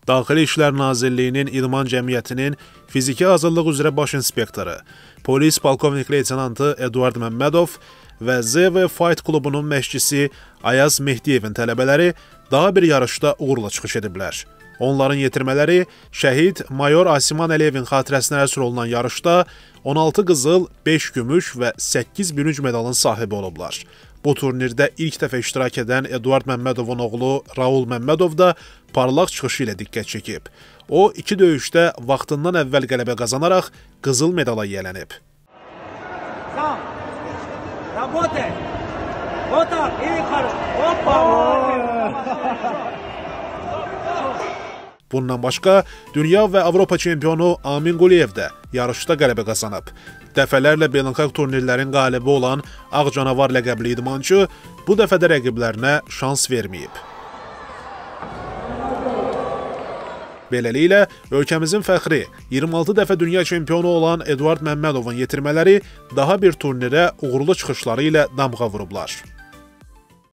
Daxili İşlər Nazirliyinin İdman Cəmiyyətinin fiziki hazırlıq üzrə baş inspektoru, polis polkovnik leytenantı Eduard Məmmədov və ZV Fight klubunun məşqçisi Ayaz Mehdiyevin tələbələri daha bir yarışda uğurla çıxış ediblər. Onların yetirmələri şəhid Mayor Asiman Əliyevin xatirəsinə həsr olunan yarışda 16 qızıl, 5 gümüş və 8 bürünc medalın sahibi olublar. Bu turnirdə ilk dəfə iştirak edən Eduard Məmmədovun oğlu Raul Məmmədov da parlaq çıxışı ilə diqqət çəkib. O, 2 döyüşdə vaxtından əvvəl qələbə qazanaraq qızıl medala yiyələnib. Bundan başqa, dünya və Avropa çempionu Amin Quliyev də yarışda qələbə qazanıb. Dəfələrlə beynəlxalq turnirlərin qalibi olan Ağ Canavar ləqəbli idmançı bu dəfə də rəqiblərinə şans verməyib. Beləliklə, ölkəmizin fəxri 26 dəfə dünya çempionu olan Eduard Məmmədovun yetirmələri daha bir turnirə uğurlu çıxışları ilə damğa vurublar.